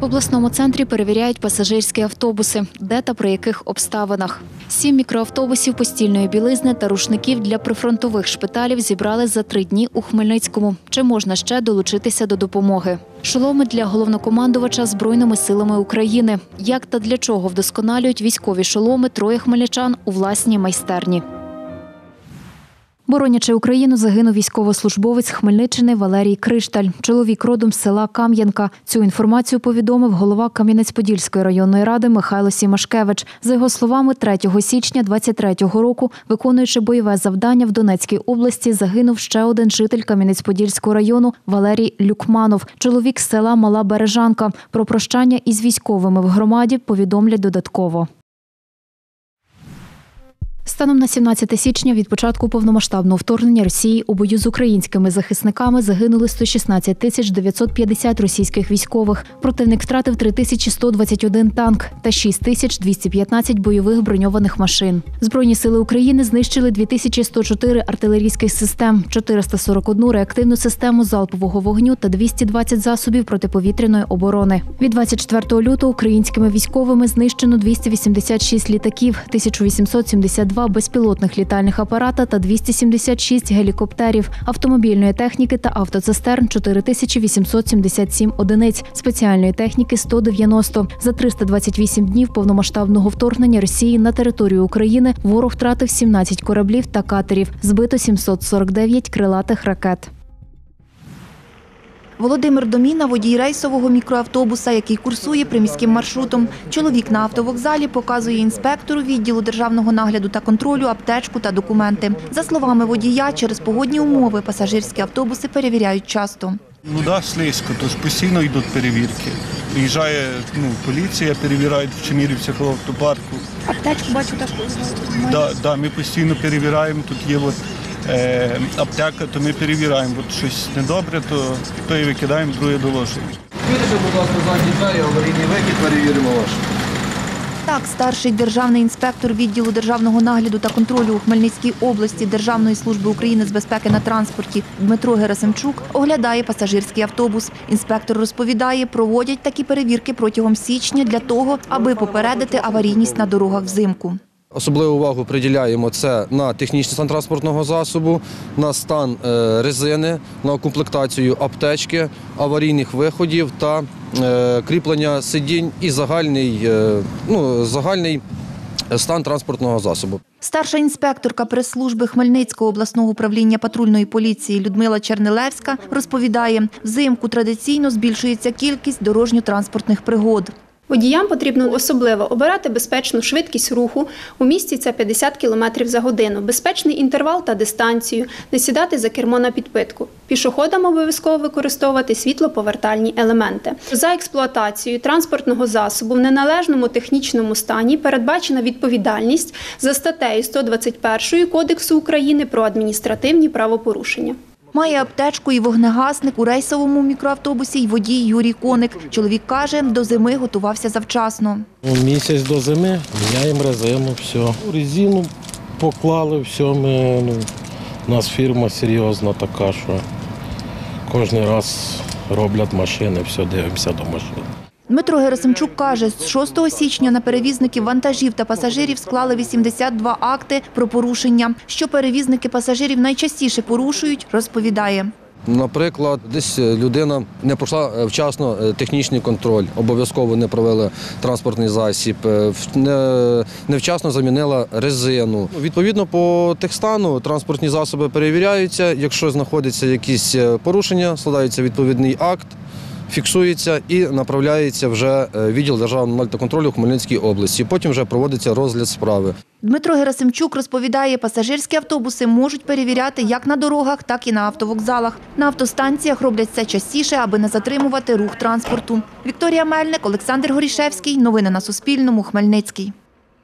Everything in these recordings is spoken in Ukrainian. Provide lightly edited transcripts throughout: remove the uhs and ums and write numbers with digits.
В обласному центрі перевіряють пасажирські автобуси, де та при яких обставинах. 7 мікроавтобусів постільної білизни та рушників для прифронтових шпиталів зібрали за 3 дні у Хмельницькому. Чи можна ще долучитися до допомоги? Шоломи для головнокомандувача Збройними силами України. Як та для чого вдосконалюють військові шоломи троє хмельничан у власній майстерні. Боронячи Україну, загинув військовослужбовець Хмельниччини Валерій Кришталь. Чоловік родом з села Кам'янка. Цю інформацію повідомив голова Кам'янець-Подільської районної ради Михайло Сімашкевич. За його словами, 3 січня 23-го року, виконуючи бойове завдання в Донецькій області, загинув ще один житель Кам'янець-Подільського району Валерій Люкманов. Чоловік з села Мала Бережанка. Про прощання із військовими в громаді повідомлять додатково. Станом на 17 січня від початку повномасштабного вторгнення Росії у бою з українськими захисниками загинули 116 950 російських військових. Противник втратив 3121 танк та 6215 бойових броньованих машин. Збройні сили України знищили 2104 артилерійських систем, 441 реактивну систему залпового вогню та 220 засобів протиповітряної оборони. Від 24 лютого українськими військовими знищено 286 літаків, 1872 безпілотних літальних апарата та 276 гелікоптерів, автомобільної техніки та автоцистерн – 4877 одиниць, спеціальної техніки – 190. За 328 днів повномасштабного вторгнення Росії на територію України ворог втратив 17 кораблів та катерів, збито 749 крилатих ракет. Володимир Доміна – водій рейсового мікроавтобуса, який курсує приміським маршрутом. Чоловік на автовокзалі показує інспектору відділу державного нагляду та контролю аптечку та документи. За словами водія, через погодні умови пасажирські автобуси перевіряють часто. Вода слизько, тож постійно йдуть перевірки. Приїжджає поліція, перевіряють в Чемірівцях автопарку. Аптечку, бачу, так? Так, ми постійно перевіряємо. Тут є аптека, то ми перевіряємо. От щось недобре, то і викидаємо, друге доложуємо. Відкрийте, будь ласка, задні двері, аварійний вихід, перевіримо ваш. Так, старший державний інспектор відділу державного нагляду та контролю у Хмельницькій області Державної служби України з безпеки на транспорті Дмитро Герасимчук оглядає пасажирський автобус. Інспектор розповідає, проводять такі перевірки протягом січня для того, аби попередити аварійність на дорогах взимку. Особливу увагу приділяємо це на технічний стан транспортного засобу, на стан резини, на комплектацію аптечки, аварійних виходів та кріплення сидінь і загальний стан транспортного засобу. Старша інспекторка прес-служби Хмельницького обласного управління патрульної поліції Людмила Чернелевська розповідає, взимку традиційно збільшується кількість дорожньо-транспортних пригод. Водіям потрібно особливо обирати безпечну швидкість руху, у місті це 50 км за годину, безпечний інтервал та дистанцію, не сідати за кермо на підпитку. Пішоходам обов'язково використовувати світлоповертальні елементи. За експлуатацію транспортного засобу в неналежному технічному стані передбачена відповідальність за статтею 121 Кодексу України про адміністративні правопорушення. Має аптечку і вогнегасник у рейсовому мікроавтобусі й водій Юрій Коник. Чоловік каже, до зими готувався завчасно. Місяць до зими міняємо резину, все. Резину поклали, все. У нас фірма серйозна така, що кожен раз роблять машини, все, дивимося до машин. Дмитро Герасимчук каже, з 6 січня на перевізників вантажів та пасажирів склали 82 акти про порушення. Що перевізники пасажирів найчастіше порушують, розповідає. Наприклад, десь людина не пройшла вчасно технічний контроль, обов'язково не провели транспортний засіб, невчасно замінила резину. Відповідно, по техстану транспортні засоби перевіряються, якщо знаходяться якісь порушення, складається відповідний акт, фіксується і направляється вже відділ державного нагляду та контролю у Хмельницькій області. Потім вже проводиться розгляд справи. Дмитро Герасимчук розповідає, пасажирські автобуси можуть перевіряти як на дорогах, так і на автовокзалах. На автостанціях роблять це частіше, аби не затримувати рух транспорту. Вікторія Мельник, Олександр Горішевський. Новини на Суспільному. Хмельницький.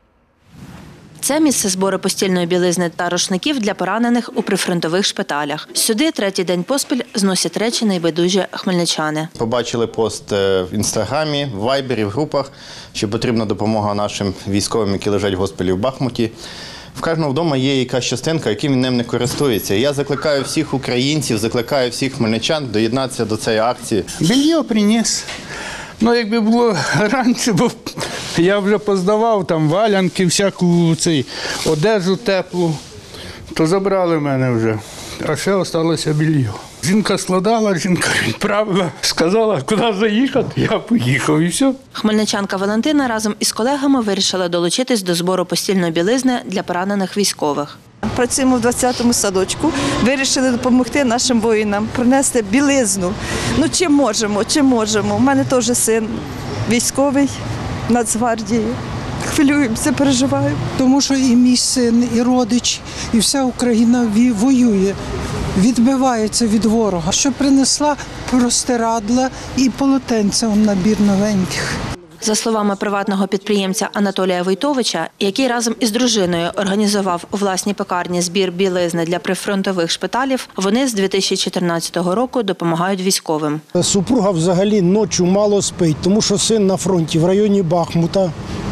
Це місце збору постільної білизни та рушників для поранених у прифронтових шпиталях. Сюди 3-й день поспіль зносять речі найбайдужі хмельничани. Побачили пост в Інстаграмі, в Вайбері, в групах, що потрібна допомога нашим військовим, які лежать в госпіталі в Бахмуті. В кожного вдома є якась частинка, яким він ним не користується. Я закликаю всіх українців, закликаю всіх хмельничан доєднатися до цієї акції. Белье приніс, Ну, якби було раніше, бо я вже поздавав там валянки, всяку одежу теплу, то забрали мене вже. А ще залишилося більйо. Жінка складала, жінка відправила, сказала, куди заїхати, я поїхав і все. Хмельничанка Валентина разом із колегами вирішила долучитись до збору постільної білизни для поранених військових. Працюємо в 20-му садочку, вирішили допомогти нашим воїнам, принести білизну. Ну, чим можемо. У мене теж син військовий, Нацгвардії. Хвилюємося, переживаємо. Тому що і мій син, і родич, і вся Україна воює, відбивається від ворога. Що принесла простирадла і полотенця, набір новеньких. За словами приватного підприємця Анатолія Войтовича, який разом із дружиною організував у власній пекарні збір білизни для прифронтових шпиталів, вони з 2014 року допомагають військовим. Супруга взагалі ночі мало спить, тому що син на фронті в районі Бахмута.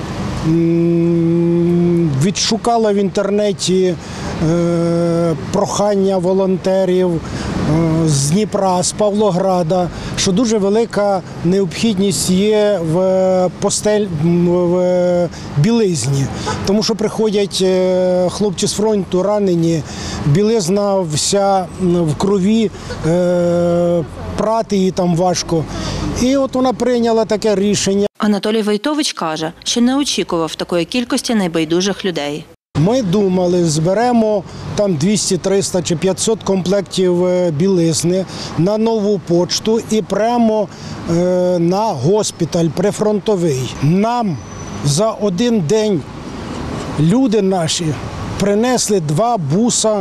Відшукала в інтернеті прохання волонтерів з Дніпра, з Павлограда, що дуже велика необхідність є в білизні. Тому що приходять хлопці з фронту ранені, білизна вся в крові, прати її там важко. І от вона прийняла таке рішення. Анатолій Войтович каже, що не очікував такої кількості небайдужих людей. Ми думали, зберемо там 200, 300 чи 500 комплектів білизни на нову почту і прямо на госпіталь прифронтовий. Нам за один день люди наші принесли 2 буса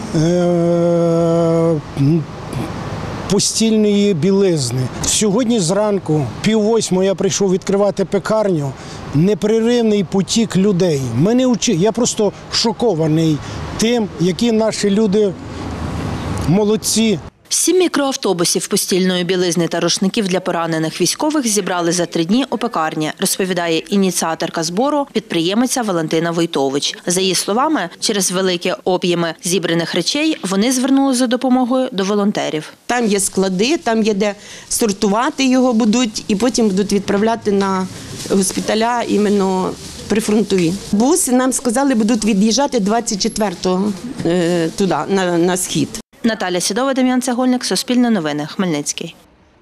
постільної білизни. Сьогодні зранку, 7:30 я прийшов відкривати пекарню, непреривний потік людей. Я просто шокований тим, які наші люди молодці. 7 мікроавтобусів постільної білизни та рушників для поранених військових зібрали за 3 дні у пекарні, розповідає ініціаторка збору, підприємиця Валентина Войтович. За її словами, через великі об'єми зібраних речей вони звернулися за допомогою до волонтерів. Там є склади, там є де сортувати його будуть і потім будуть відправляти на госпіталя іменно прифронтові. Буси, нам сказали, будуть від'їжджати 24-го туди, на схід. Наталя Сідова, Дем'ян Цегольник, Суспільне новини, Хмельницький.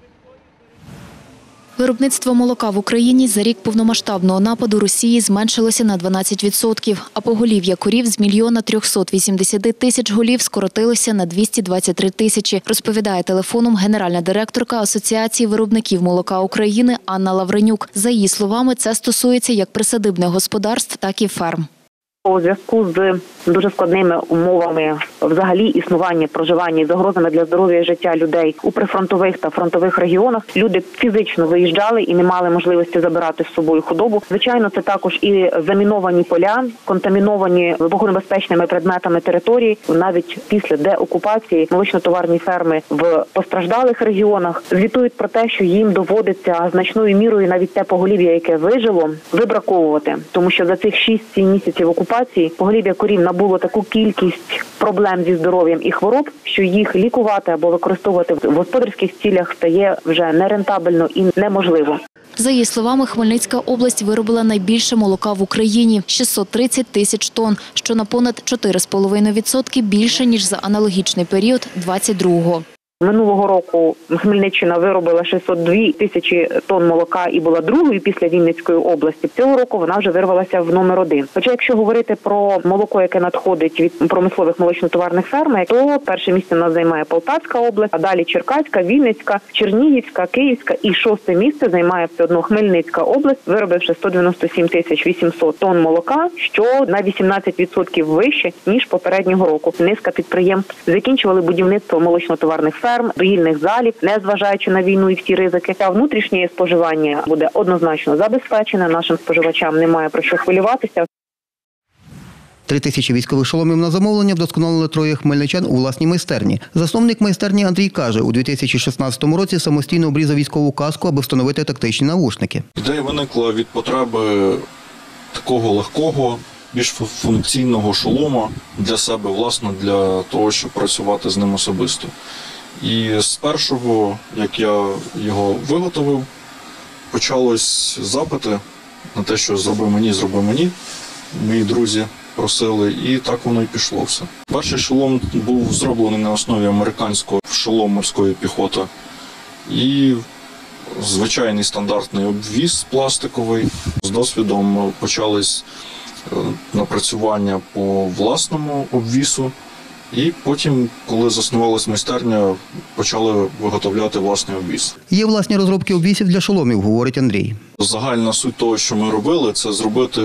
Виробництво молока в Україні за рік повномасштабного нападу Росії зменшилося на 12%, а поголів'я корів з 1 380 000 голів скоротилося на 223 000, розповідає телефоном генеральна директорка Асоціації виробників молока України Анна Лавренюк. За її словами, це стосується як присадибних господарств, так і ферм. У зв'язку з дуже складними умовами взагалі існування, проживання і загрозами для здоров'я і життя людей у прифронтових та фронтових регіонах, люди фізично виїжджали і не мали можливості забирати з собою худобу. Звичайно, це також і заміновані поля, контаміновані вибухонебезпечними предметами території. Навіть після деокупації молочно-товарні ферми в постраждалих регіонах звітують про те, що їм доводиться значною мірою навіть те поголів'я, яке вижило, вибраковувати. Тому що за цих 6-7 місяців окупації поголів'я корів набуло таку кількість проблем зі здоров'ям і хвороб, що їх лікувати або використовувати в господарських цілях стає вже нерентабельно і неможливо. За її словами, Хмельницька область виробила найбільше молока в Україні – 630 000 тонн, що на понад 4,5% більше, ніж за аналогічний період 22-го. Минулого року Хмельниччина виробила 602 тисячі тонн молока і була другою після Вінницької області. Цього року вона вже вирвалася в номер 1. Хоча якщо говорити про молоко, яке надходить від промислових молочно-товарних ферм, то перше місце у нас займає Полтавська область, а далі Черкаська, Вінницька, Чернігівська, Київська і 6-те місце займає все одно Хмельницька область, виробивши 197 800 тонн молока, що на 18% вище, ніж попереднього року. Низка підприємств закінчували будівництво молочно-товарних ферм, доїльних залів, незважаючи на війну і всі ризики. А внутрішнє споживання буде однозначно забезпечене, нашим споживачам немає про що хвилюватися. 3000 військових шоломів на замовлення вдосконалили 3 хмельничан у власній майстерні. Засновник майстерні Андрій каже, у 2016 році самостійно обрізав військову каску, аби встановити тактичні навушники. Ідея виникла від потреби такого легкого, більш функційного шолома для себе, власне, для того, щоб працювати з ним особисто. І з першого, як я його виготовив, почались запити на те, що зроби мені. Мої друзі просили, і так воно і пішло все. Перший шолом був зроблений на основі американського шолом морської піхоти. І звичайний стандартний обвіз пластиковий. З досвідом почались напрацювання по власному обвісу. І потім, коли заснувалась майстерня, почали виготовляти власний обвіз. Є власні розробки обвісів для шоломів, говорить Андрій. Загальна суть того, що ми робили, це зробити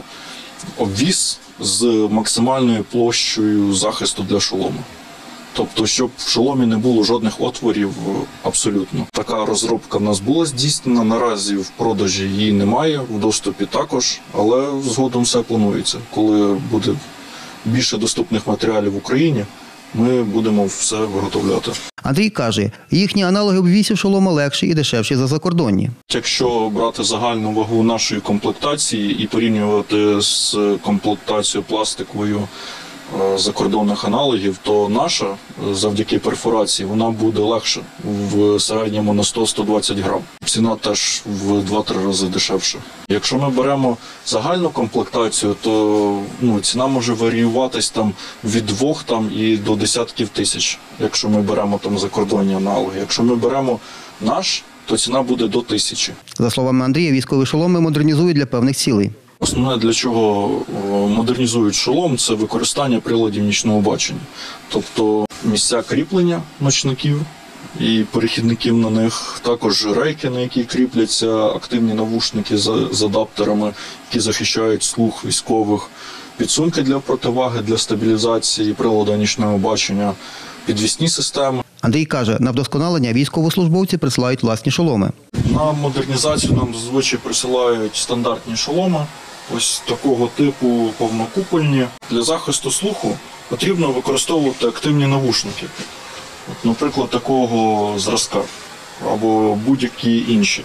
обвіз з максимальною площею захисту для шолому. Тобто, щоб в шоломі не було жодних отворів абсолютно. Така розробка в нас була здійснена, наразі в продажі її немає, в доступі також, але згодом все планується. Коли буде більше доступних матеріалів в Україні, ми будемо все виготовляти. Андрій каже, їхні аналоги обвісів шолома легші і дешевші за закордонні. Якщо брати загальну вагу нашої комплектації і порівнювати з комплектацією пластиковою закордонних аналогів, то наша, завдяки перфорації, вона буде легша в середньому на 100-120 грам. Ціна теж в 2-3 рази дешевша. Якщо ми беремо загальну комплектацію, то ціна може варіюватись там від 2 і до десятків тисяч, якщо ми беремо там закордонні аналоги. Якщо ми беремо наш, то ціна буде до 1000. За словами Андрія, військові шоломи модернізують для певних цілей. Основне, для чого модернізують шолом, це використання приладів нічного бачення. Тобто місця кріплення ночників і перехідників на них, також рейки, на які кріпляться активні навушники з адаптерами, які захищають слух військових, підсумки для противаги, для стабілізації приладу нічного бачення, підвісні системи. Андрій каже, на вдосконалення військовослужбовці присилають власні шоломи. На модернізацію нам зазвичай присилають стандартні шоломи, ось такого типу повнокупольні. Для захисту слуху потрібно використовувати активні навушники, наприклад, такого зразка або будь-які інші.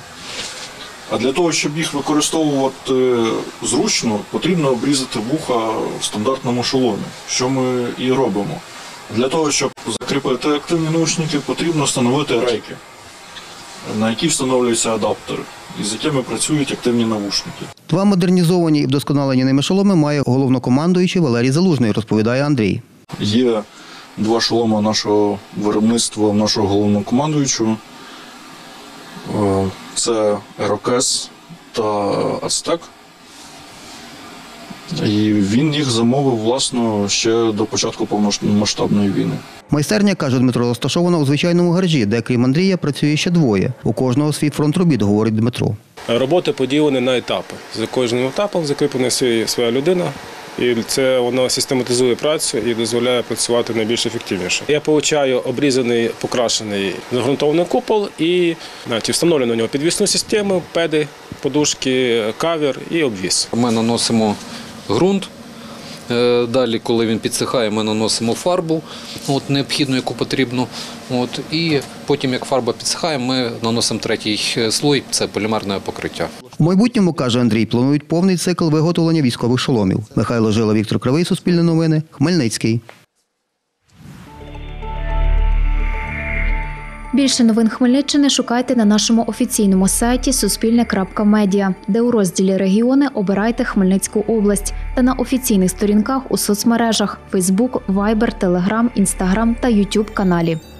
А для того, щоб їх використовувати зручно, потрібно обрізати вуха в стандартному шоломі, що ми і робимо. Для того, щоб закріпити активні навушники, потрібно встановити рейки, на які встановлюються адаптери, із якими працюють активні навушники. 2 модернізовані і вдосконалені ними шоломи має головнокомандуючий Валерій Залужний, розповідає Андрій. Є 2 шоломи нашого виробництва, нашого головнокомандуючого. Це Ерокез та Ацтек. І він їх замовив, власно, ще до початку повномасштабної війни. Майстерня, каже Дмитро, розташована у звичайному гаражі, де, крім Андрія, працює ще 2. У кожного свій фронт робіт, говорить Дмитро. Роботи поділені на етапи. За кожним етапом закріплена своя людина. І це воно систематизує працю і дозволяє працювати найбільш ефективніше. Я отримую обрізаний, покрашений загрунтований купол і встановлено на нього підвісну систему, педи, подушки, кавер і обвіз. Ми наносимо ґрунт. Далі, коли він підсихає, ми наносимо фарбу, необхідну, яку потрібно. І потім, як фарба підсихає, ми наносимо 3-й слой – це полімерне покриття. У майбутньому, каже Андрій, планують повний цикл виготовлення військових шоломів. Михайло Жила, Віктор Кривий, Суспільне новини, Хмельницький. Більше новин Хмельниччини шукайте на нашому офіційному сайті suspilne.media, де у розділі «Регіони» обирайте Хмельницьку область та на офіційних сторінках у соцмережах – Facebook, Viber, Telegram, Instagram та YouTube каналі.